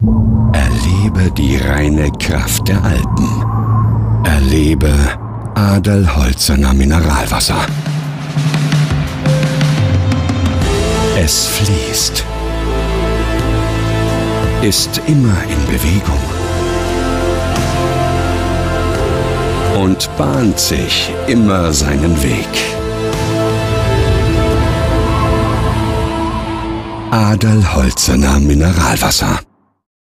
Erlebe die reine Kraft der Alpen. Erlebe Adelholzener Mineralwasser. Es fließt, ist immer in Bewegung und bahnt sich immer seinen Weg. Adelholzener Mineralwasser.